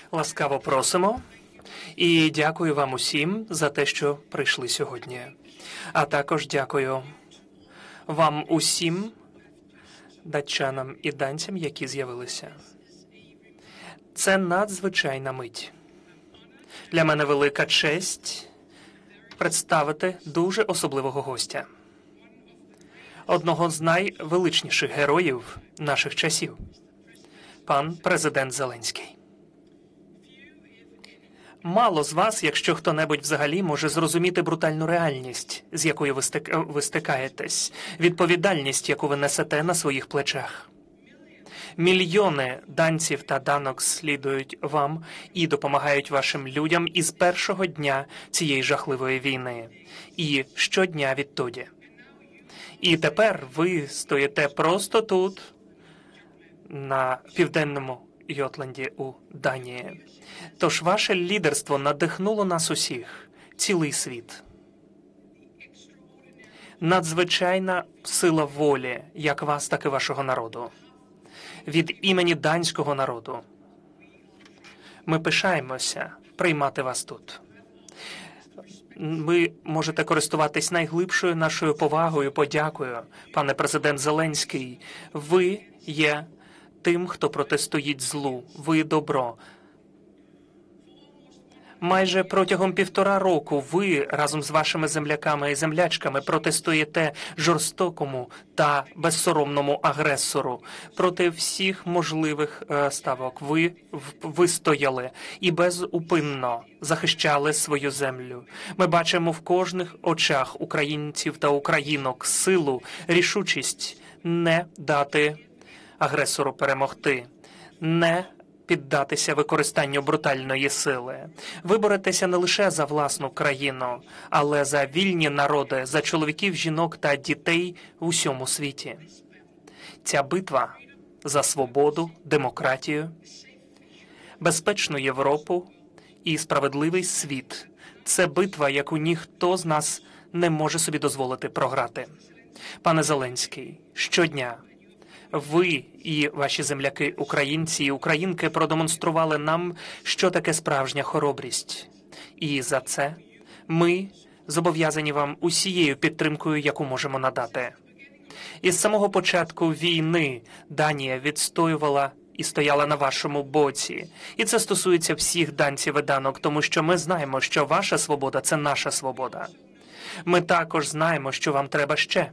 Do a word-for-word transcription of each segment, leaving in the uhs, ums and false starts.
Ласкаво просимо і дякую вам усім за те, що прийшли сьогодні. А також дякую вам усім, датчанам і данцям, які з'явилися. Це надзвичайна мить. Для мене велика честь представити дуже особливого гостя. Одного з найвеличніших героїв наших часів. Пан президент Зеленський. Мало з вас, якщо хто-небудь взагалі може зрозуміти брутальну реальність, з якою ви, стик... ви стикаєтесь, відповідальність, яку ви несете на своїх плечах. Мільйони данців та данок слідують вам і допомагають вашим людям із першого дня цієї жахливої війни. І щодня відтоді. І тепер ви стоїте просто тут, на південному Йотланді у Данії. Тож ваше лідерство надихнуло нас усіх, цілий світ. Надзвичайна сила волі, як вас, так і вашого народу. Від імені данського народу ми пишаємося приймати вас тут. Ви можете користуватись найглибшою нашою повагою, подякою, пане президент Зеленський. Ви є тим, хто протистоїть злу. Ви добро. Майже протягом півтора року ви разом з вашими земляками і землячками протистоїте жорстокому та безсоромному агресору. Проти всіх можливих е, ставок ви вистояли і безупинно захищали свою землю. Ми бачимо в кожних очах українців та українок силу, рішучість не дати агресору перемогти, не піддатися використанню брутальної сили. Ви боретеся не лише за власну країну, але за вільні народи, за чоловіків, жінок та дітей в усьому світі. Ця битва за свободу, демократію, безпечну Європу і справедливий світ – це битва, яку ніхто з нас не може собі дозволити програти. Пане Зеленський, щодня ви і ваші земляки, українці і українки, продемонстрували нам, що таке справжня хоробрість. І за це ми зобов'язані вам усією підтримкою, яку можемо надати. Із самого початку війни Данія відстоювала і стояла на вашому боці. І це стосується всіх данців і данок, тому що ми знаємо, що ваша свобода – це наша свобода. Ми також знаємо, що вам треба ще.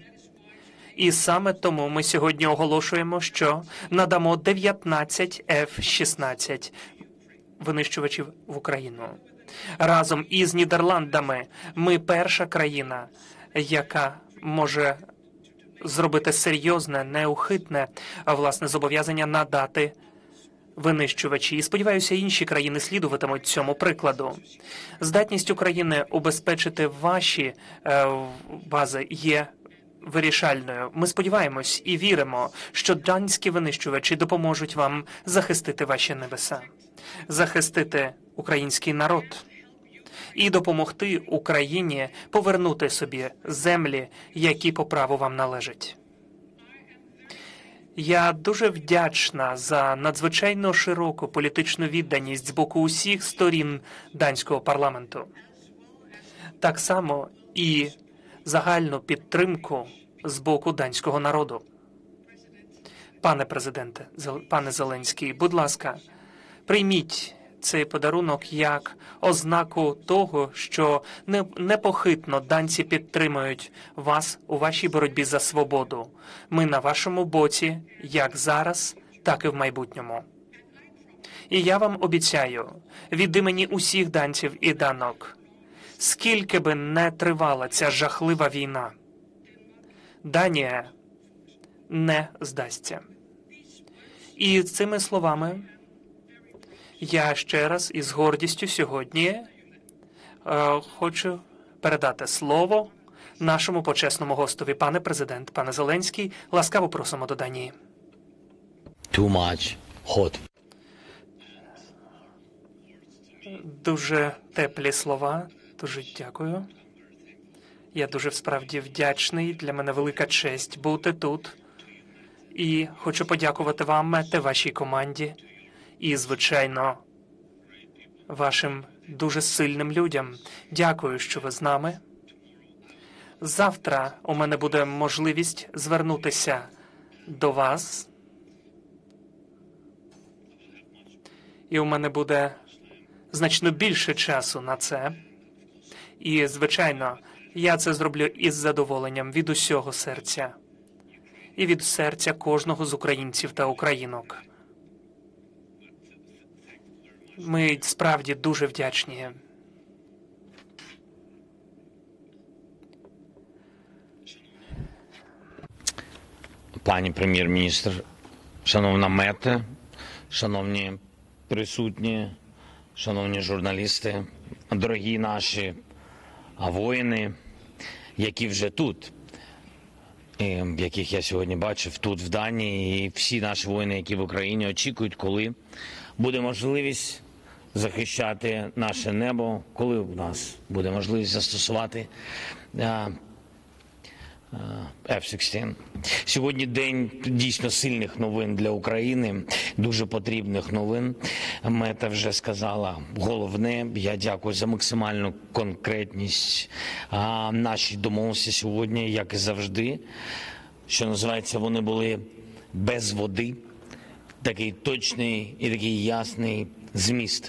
І саме тому ми сьогодні оголошуємо, що надамо дев'ятнадцять еф шістнадцять винищувачів в Україну. Разом із Нідерландами ми перша країна, яка може зробити серйозне, неухитне, власне, зобов'язання надати винищувачі. І, сподіваюся, інші країни слідуватимуть цьому прикладу. Здатність України убезпечити ваші е, бази є вирішальною. Ми сподіваємось і віримо, що данські винищувачі допоможуть вам захистити ваші небеса, захистити український народ і допомогти Україні повернути собі землі, які по праву вам належать. Я дуже вдячна за надзвичайно широку політичну відданість з боку усіх сторін данського парламенту. Так само і загальну підтримку з боку данського народу. Пане президенте, пане Зеленський, будь ласка, прийміть цей подарунок як ознаку того, що непохитно данці підтримують вас у вашій боротьбі за свободу. Ми на вашому боці, як зараз, так і в майбутньому. І я вам обіцяю, від імені усіх данців і данок, скільки би не тривала ця жахлива війна, Данія не здасться. І цими словами я ще раз із гордістю сьогодні е, хочу передати слово нашому почесному гостові. Пане президент, пане Зеленський, ласкаво просимо до Данії. Too much hot. Дуже теплі слова. Дуже дякую. Я дуже справді вдячний. Для мене велика честь бути тут. І хочу подякувати вам та вашій команді. І, звичайно, вашим дуже сильним людям. Дякую, що ви з нами. Завтра у мене буде можливість звернутися до вас. І у мене буде значно більше часу на це. І, звичайно, я це зроблю із задоволенням від усього серця. І від серця кожного з українців та українок. Ми справді дуже вдячні. Пані прем'єр-міністр, шановна Мете, шановні присутні, шановні журналісти, дорогі наші воїни, які вже тут, і яких я сьогодні бачив тут, в Данії, і всі наші воїни, які в Україні, очікують, коли буде можливість захищати наше небо, коли у нас буде можливість застосувати еф шістнадцять. Сьогодні день дійсно сильних новин для України, дуже потрібних новин. Мета вже сказала головне. Я дякую за максимальну конкретність а, нашій домовленості сьогодні, як і завжди. Що називається, вони були без води. Такий точний і такий ясний зміст.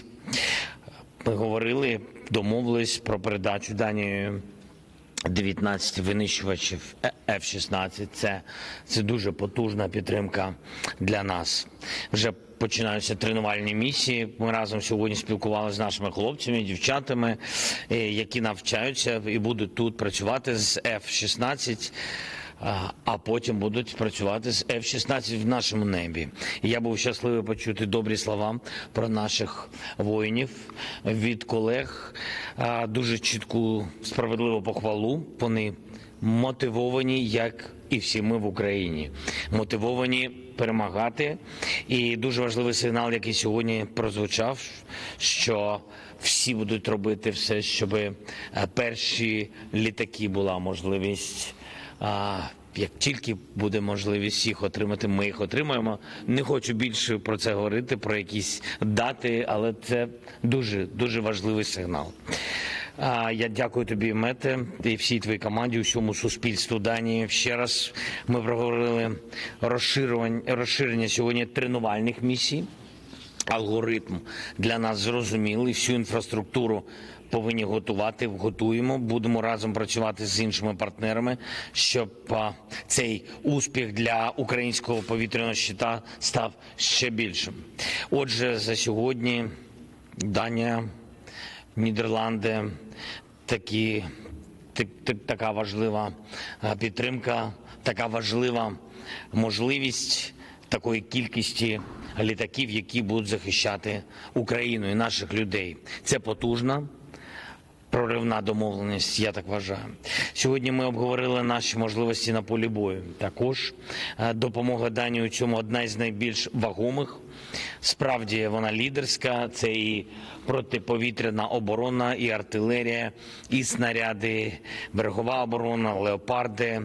Ми говорили, домовились про передачу Данією дев'ятнадцять винищувачів еф шістнадцять. Це, це дуже потужна підтримка для нас. Вже починаються тренувальні місії. Ми разом сьогодні спілкувалися з нашими хлопцями, дівчатами, які навчаються і будуть тут працювати з еф шістнадцять. А потім будуть працювати з еф шістнадцять в нашому небі. І я був щасливий почути добрі слова про наших воїнів від колег, дуже чітку, справедливу похвалу. Вони мотивовані, як і всі ми в Україні, мотивовані перемагати. І дуже важливий сигнал, який сьогодні прозвучав, що всі будуть робити все, щоб перші літаки була можливість. А як тільки буде можливість їх отримати, ми їх отримаємо. Не хочу більше про це говорити, про якісь дати, але це дуже, дуже важливий сигнал. А я дякую тобі, Мете, і всій твоїй команді, усьому суспільству Данії. Ще раз ми проговорили розширення, розширення сьогодні тренувальних місій. Алгоритм для нас зрозумілий, всю інфраструктуру повинні готувати, готуємо, будемо разом працювати з іншими партнерами, щоб цей успіх для українського повітряного щита став ще більшим. Отже, за сьогодні Данія, Нідерланди, такі, так, так, така важлива підтримка, така важлива можливість такої кількості літаків, які будуть захищати Україну і наших людей. Це потужна, проривна домовленість, я так вважаю. Сьогодні ми обговорили наші можливості на полі бою. Також допомога Данії у цьому одна із найбільш вагомих. Справді вона лідерська, це і протиповітряна оборона, і артилерія, і снаряди, берегова оборона, леопарди,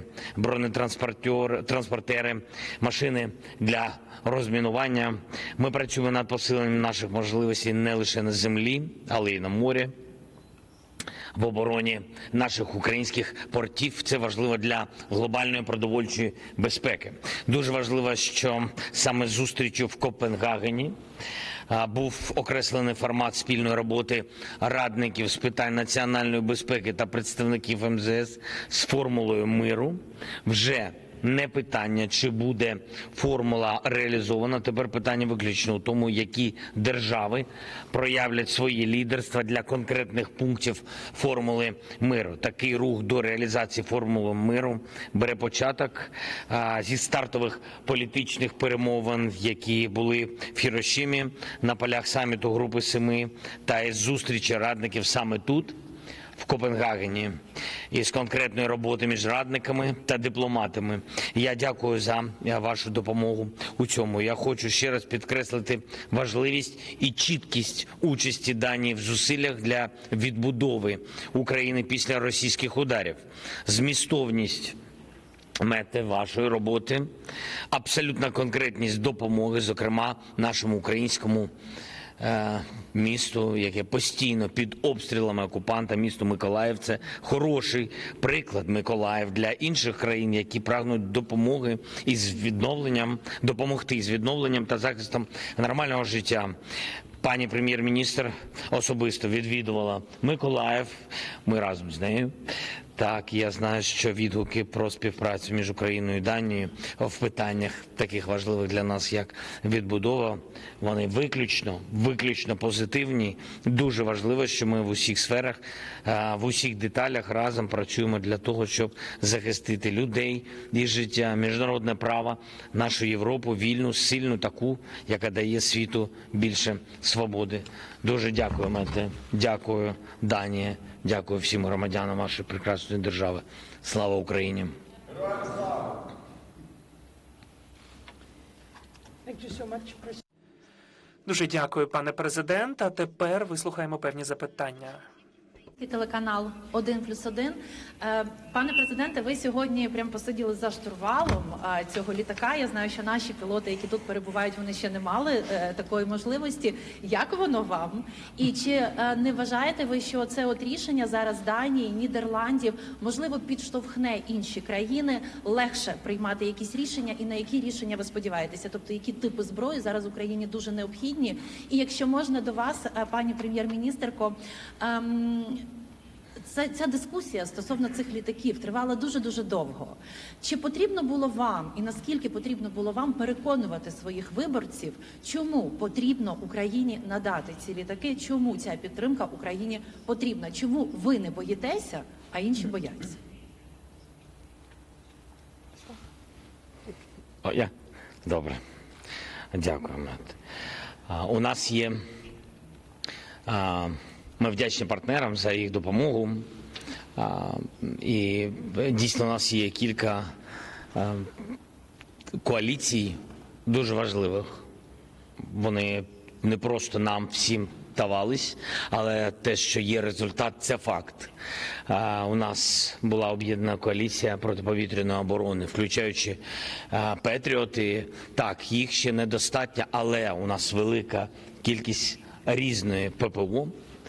бронетранспортери, машини для розмінування. Ми працюємо над посиленням наших можливостей не лише на землі, але й на морі. В обороні наших українських портів. Це важливо для глобальної продовольчої безпеки. Дуже важливо, що саме зустрічю в Копенгагені був окреслений формат спільної роботи радників з питань національної безпеки та представників ем зе ес з формулою миру. Вже не питання, чи буде формула реалізована. Тепер питання виключно у тому, які держави проявлять своє лідерство для конкретних пунктів формули миру. Такий рух до реалізації формули миру бере початок а, зі стартових політичних перемовин, які були в Хірошімі на полях саміту Групи Семи та із зустрічі радників саме тут, в Копенгагені, із конкретної роботи між радниками та дипломатами. Я дякую за вашу допомогу у цьому. Я хочу ще раз підкреслити важливість і чіткість участі Данії в зусиллях для відбудови України після російських ударів. Змістовність Мете вашої роботи, абсолютна конкретність допомоги, зокрема нашому українському місто, яке постійно під обстрілами окупанта, місто Миколаїв. Це хороший приклад Миколаїв для інших країн, які прагнуть допомоги із відновленням, допомогти з відновленням та захистом нормального життя. Пані прем'єр-міністр особисто відвідувала Миколаїв, ми разом з нею. Так, я знаю, що відгуки про співпрацю між Україною і Данією в питаннях таких важливих для нас, як відбудова, вони виключно, виключно позитивні. Дуже важливо, що ми в усіх сферах, в усіх деталях разом працюємо для того, щоб захистити людей і життя, міжнародне право, нашу Європу, вільну, сильну таку, яка дає світу більше свободи. Дуже дякую, Мете. Дякую, Данія. Дякую всім громадянам вашої прекрасної держави. Слава Україні! Дуже дякую, пане президент. А тепер вислухаємо певні запитання. Телеканал один плюс один. Пане президенте, ви сьогодні прям посиділи за штурвалом цього літака. Я знаю, що наші пілоти, які тут перебувають, вони ще не мали такої можливості. Як воно вам? І чи не вважаєте ви, що це от рішення зараз Данії, Нідерландів, можливо, підштовхне інші країни легше приймати якісь рішення? І на які рішення ви сподіваєтеся? Тобто, які типи зброї зараз Україні дуже необхідні? І якщо можна до вас, пані прем'єр-міністерко, Ця, ця дискусія стосовно цих літаків тривала дуже-дуже довго. Чи потрібно було вам, і наскільки потрібно було вам переконувати своїх виборців, чому потрібно Україні надати ці літаки, чому ця підтримка Україні потрібна? Чому ви не боїтеся, а інші бояться? О, я? Добре. Дякую, Мет. У нас є... А... Ми вдячні партнерам за їх допомогу. І дійсно у нас є кілька коаліцій дуже важливих. Вони не просто нам всім давались, але те, що є результат, це факт. У нас була об'єднана коаліція протиповітряної оборони, включаючи Петріоти. Так, їх ще недостатньо, але у нас велика кількість різної ППО.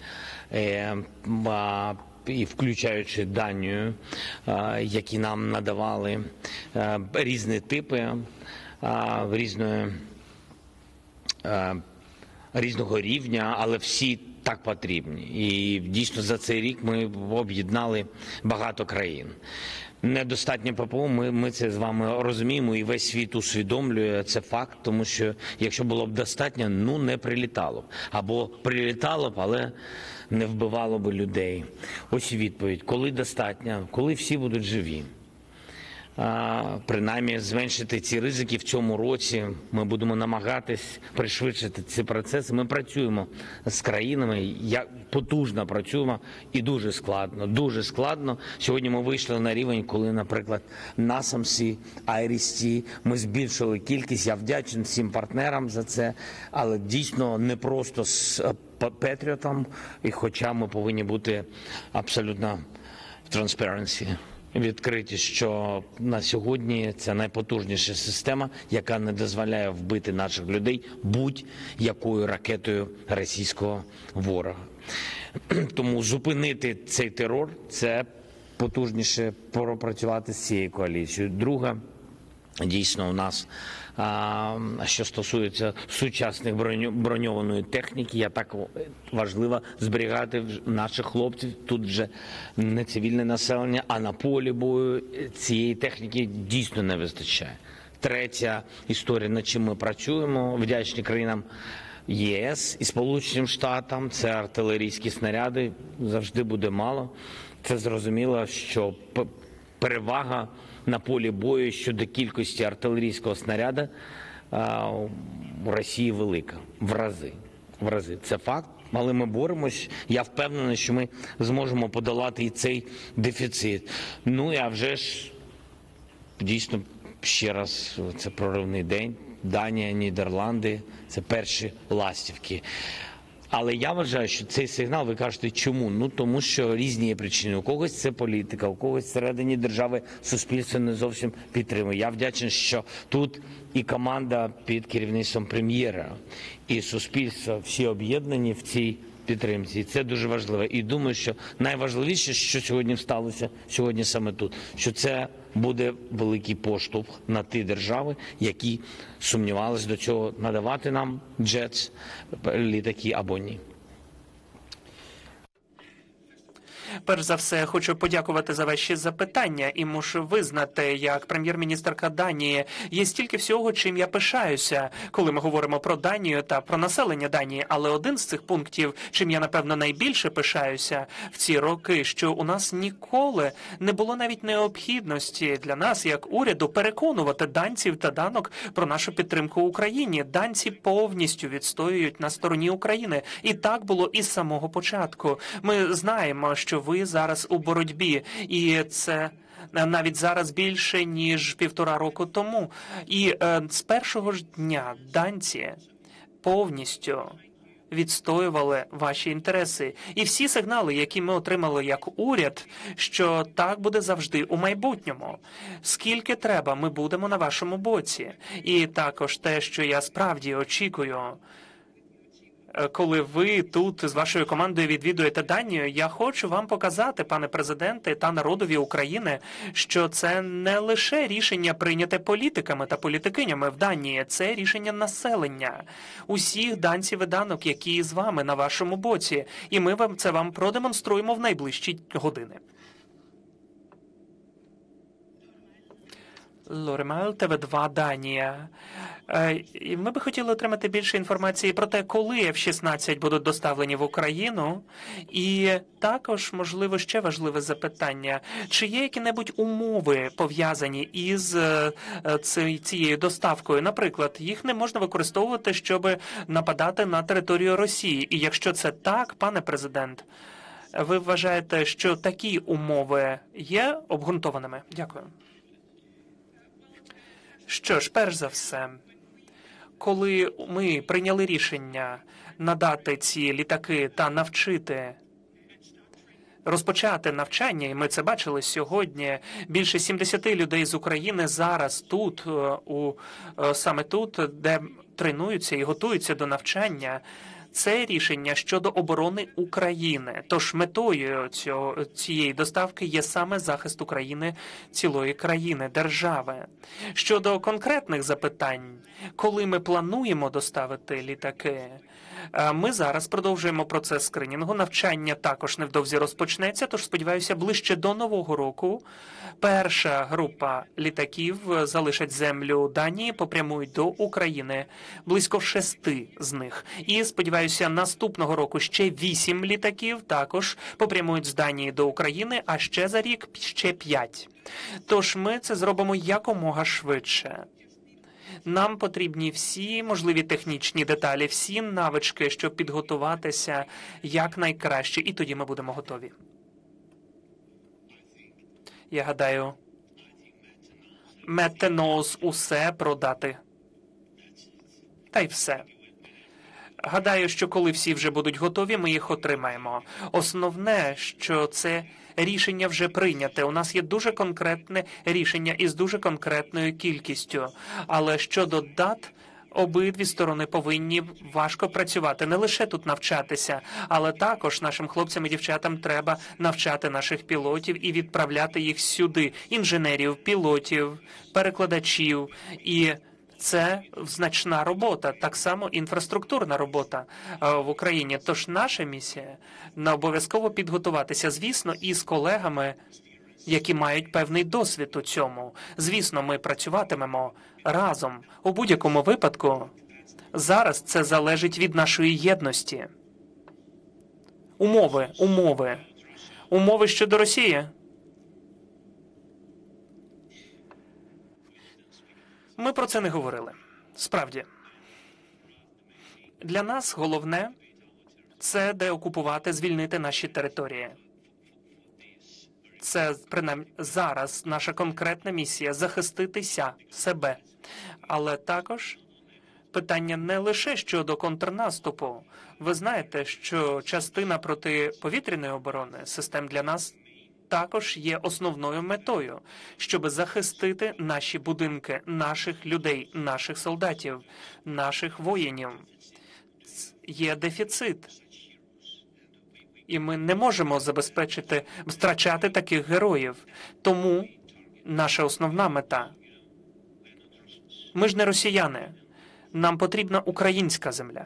І включаючи Данію, які нам надавали різні типи, різної, різного рівня, але всі так потрібні. І дійсно за цей рік ми об'єднали багато країн. Недостатньо ППО, ми, ми це з вами розуміємо, і весь світ усвідомлює, це факт, тому що якщо було б достатньо, ну не прилітало б. Або прилітало б, але не вбивало б людей. Ось і відповідь. Коли достатньо? Коли всі будуть живі. А, принаймні зменшити ці ризики в цьому році. Ми будемо намагатись пришвидшити ці процеси. Ми працюємо з країнами, як потужно працюємо і дуже складно, дуже складно. Сьогодні ми вийшли на рівень, коли, наприклад, насамсі, Айрісті, ми збільшили кількість. Я вдячний всім партнерам за це, але дійсно не просто з Петріотом, і хоча ми повинні бути абсолютно transparency. Відкриті, що на сьогодні це найпотужніша система, яка не дозволяє вбити наших людей будь-якою ракетою російського ворога. Тому зупинити цей терор – це потужніше пропрацювати з цією коаліцією. Друга, дійсно, у нас, а, що стосується сучасних броньованої техніки, я так важливо зберігати наших хлопців. Тут вже не цивільне населення, а на полі бою цієї техніки дійсно не вистачає. Третя історія, над чим ми працюємо, вдячні країнам ЄС і Сполученим Штатам, це артилерійські снаряди, завжди буде мало. Це зрозуміло, що перевага на полі бою щодо кількості артилерійського снаряду у Росії велика, в рази. В рази. Це факт, але ми боремось. Я впевнений, що ми зможемо подолати і цей дефіцит. Ну, а вже ж, дійсно, ще раз, це проривний день. Данія, Нідерланди – це перші ластівки. Але я вважаю, що цей сигнал, ви кажете, чому? Ну, тому що різні є причини. У когось це політика, у когось всередині держави суспільство не зовсім підтримує. Я вдячний, що тут і команда під керівництвом прем'єра, і суспільство всі об'єднані в цій підтримці. І це дуже важливо. І думаю, що найважливіше, що сьогодні сталося, сьогодні саме тут, що це буде великий поштовх на ті держави, які сумнівалися до цього надавати нам джетс, літаки або ні. Перш за все, хочу подякувати за ваші запитання і мушу визнати, як прем'єр-міністерка Данії, є стільки всього, чим я пишаюся, коли ми говоримо про Данію та про населення Данії. Але один з цих пунктів, чим я, напевно, найбільше пишаюся в ці роки, що у нас ніколи не було навіть необхідності для нас, як уряду, переконувати данців та данок про нашу підтримку Україні. Данці повністю відстоюють на стороні України. І так було із самого початку. Ми знаємо, що ви зараз у боротьбі, і це навіть зараз більше, ніж півтора року тому. І е, з першого ж дня данці повністю відстоювали ваші інтереси. І всі сигнали, які ми отримали як уряд, що так буде завжди у майбутньому. Скільки треба, ми будемо на вашому боці. І також те, що я справді очікую, коли ви тут з вашою командою відвідуєте Данію, я хочу вам показати, пане президенте та народові України, що це не лише рішення прийняте політиками та політикинями в Данії, це рішення населення, усіх данців і данок, які з вами на вашому боці. І ми вам це вам продемонструємо в найближчі години. Лоремал, Т В два, Данія. Ми би хотіли отримати більше інформації про те, коли Еф шістнадцять будуть доставлені в Україну. І також, можливо, ще важливе запитання. Чи є які-небудь умови, пов'язані із цією доставкою? Наприклад, їх не можна використовувати, щоб нападати на територію Росії. І якщо це так, пане президент, ви вважаєте, що такі умови є обґрунтованими? Дякую. Що ж, перш за все, коли ми прийняли рішення надати ці літаки та навчити, розпочати навчання, і ми це бачили сьогодні, більше сімдесят людей з України зараз тут, у, саме тут, де тренуються і готуються до навчання, це рішення щодо оборони України. Тож метою цього, цієї доставки є саме захист України, цілої країни, держави. Щодо конкретних запитань, коли ми плануємо доставити літаки, ми зараз продовжуємо процес скринінгу. Навчання також невдовзі розпочнеться, тож, сподіваюся, ближче до Нового року перша група літаків залишать землю Данії, попрямують до України, близько шести з них. І, сподіваюся, наступного року ще вісім літаків також попрямують з Данії до України, а ще за рік ще п'ять. Тож ми це зробимо якомога швидше. Нам потрібні всі можливі технічні деталі, всі навички, щоб підготуватися якнайкраще, і тоді ми будемо готові. Я гадаю, Метте Ноус усе про дати. Та й все. Гадаю, що коли всі вже будуть готові, ми їх отримаємо. Основне, що це рішення вже прийняте. У нас є дуже конкретне рішення із дуже конкретною кількістю. Але щодо дат, обидві сторони повинні важко працювати. Не лише тут навчатися, але також нашим хлопцям і дівчатам треба навчати наших пілотів і відправляти їх сюди. Інженерів, пілотів, перекладачів. І це значна робота, так само інфраструктурна робота в Україні. Тож наша місія на обов'язково підготуватися, звісно, із колегами, які мають певний досвід у цьому. Звісно, ми працюватимемо разом. У будь-якому випадку зараз це залежить від нашої єдності. Умови, умови. Умови щодо Росії. Ми про це не говорили. Справді. Для нас головне – це деокупувати, звільнити наші території. Це, принаймні, зараз наша конкретна місія – захиститися себе. Але також питання не лише щодо контрнаступу. Ви знаєте, що частина протиповітряної оборони систем для нас також є основною метою, щоб захистити наші будинки, наших людей, наших солдатів, наших воїнів. Є дефіцит. І ми не можемо забезпечити, втрачати таких героїв. Тому наша основна мета. Ми ж не росіяни. Нам потрібна українська земля.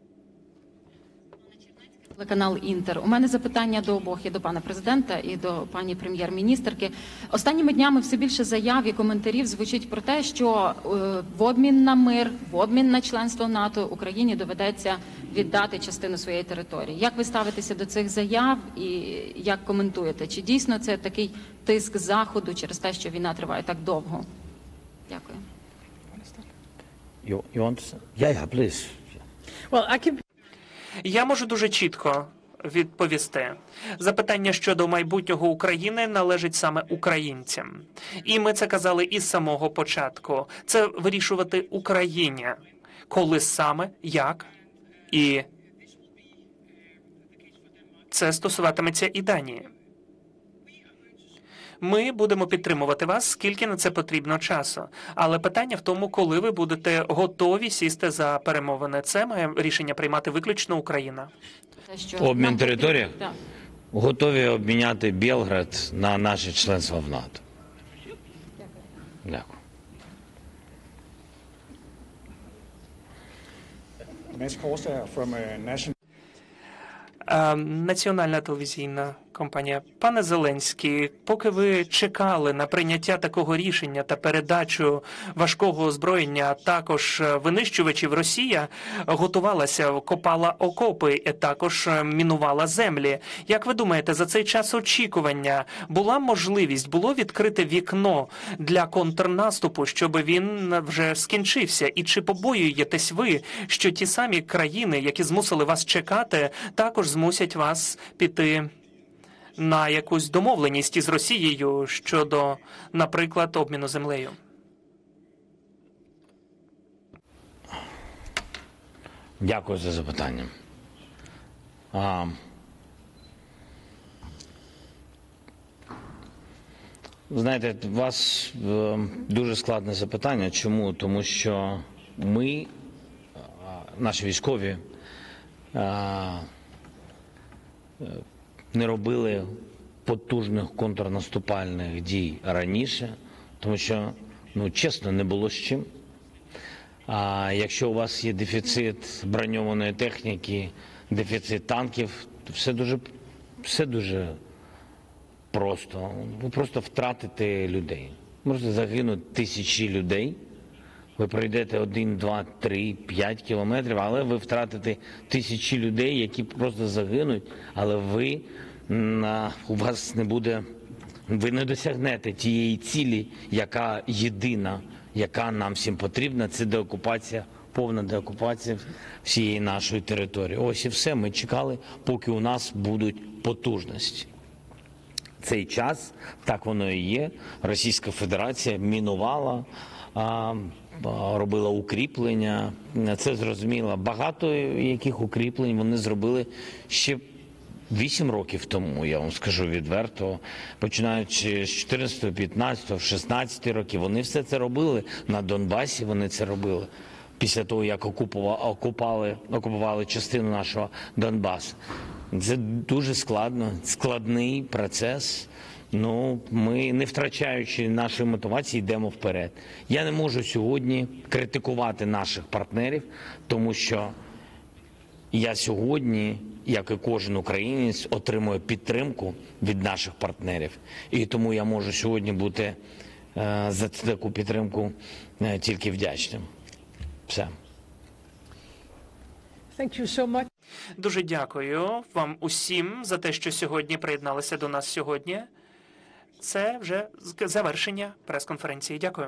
Телеканал «Інтер». У мене запитання до обох, і до пана президента, і до пані прем'єр-міністерки. Останніми днями все більше заяв і коментарів звучить про те, що е, в обмін на мир, в обмін на членство в НАТО Україні доведеться віддати частину своєї території. Як ви ставитеся до цих заяв і як коментуєте? Чи дійсно це такий тиск Заходу через те, що війна триває так довго? Дякую. You, you want to say? Yeah, yeah, please. Well, I can... Я можу дуже чітко відповісти. Запитання щодо майбутнього України належить саме українцям. І ми це казали із самого початку. Це вирішувати Україні. Коли саме, як і це стосуватиметься і Данії. Ми будемо підтримувати вас, скільки на це потрібно часу. Але питання в тому, коли ви будете готові сісти за перемовини. Це має рішення приймати виключно Україна. Те, що Обмін нам території? потрібно- Так. Готові обміняти Білград на наше членство в НАТО. Дякую. Mads Korsager from uh, National. Е, Національна телевізійна компанія. Пане Зеленський, поки ви чекали на прийняття такого рішення та передачу важкого озброєння, а також винищувачів, Росія готувалася, копала окопи і також мінувала землі. Як ви думаєте, за цей час очікування була можливість, було відкрите вікно для контрнаступу, щоб він вже скінчився? І чи побоюєтесь ви, що ті самі країни, які змусили вас чекати, також змусять вас піти на якусь домовленість із Росією щодо, наприклад, обміну землею? Дякую за запитання. А, знаєте, у вас е, дуже складне запитання. Чому? Тому що ми, е, наші військові, е, е, не робили потужних контрнаступальних дій раніше, тому що, ну, чесно, не було з чим. А якщо у вас є дефіцит броньованої техніки, дефіцит танків, то все дуже, все дуже просто. Ви просто втратите людей. Можете загинути тисячі людей. Ви пройдете один, два, три, п'ять кілометрів, але ви втратите тисячі людей, які просто загинуть, але ви, у вас не буде, ви не досягнете тієї цілі, яка єдина, яка нам всім потрібна, це деокупація, повна деокупація всієї нашої території. Ось і все, ми чекали, поки у нас будуть потужності. Цей час, так воно і є, Російська Федерація мінувала, а, робила укріплення, це зрозуміло. Багато яких укріплень вони зробили ще вісім років тому, я вам скажу відверто, починаючи з чотирнадцятого, п'ятнадцятого, шістнадцятого років, вони все це робили, на Донбасі вони це робили, після того, як окупували, окупали, окупували частину нашого Донбасу. Це дуже складно, складний процес. Ну, ми, не втрачаючи нашої мотивації, йдемо вперед. Я не можу сьогодні критикувати наших партнерів, тому що я сьогодні, як і кожен українець, отримую підтримку від наших партнерів. І тому я можу сьогодні бути е, за таку підтримку е, тільки вдячним. Все. Thank you so much. Дуже дякую вам усім за те, що сьогодні приєдналися до нас сьогодні. Це вже завершення прес-конференції. Дякую.